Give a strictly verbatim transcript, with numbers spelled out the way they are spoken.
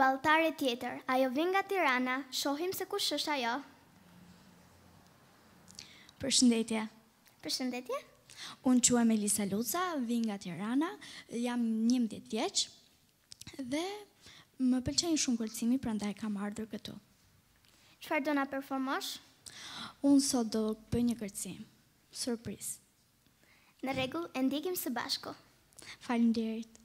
balltare tjetër. Ajo vjen nga Tirana, shohim se kush është ajo. Përshëndetje. Përshëndetje. Unë quhem Elisa Luca, vi nga Tirana, jam njëmbëdhjetë vjeç dhe më pëlqen shumë kërcimi, prandaj kam ardhur këtu. Çfarë do na performosh? Unë sot do bëj një kërcim, surprizë. Në rregull, e ndjekim së bashku. Faleminderit.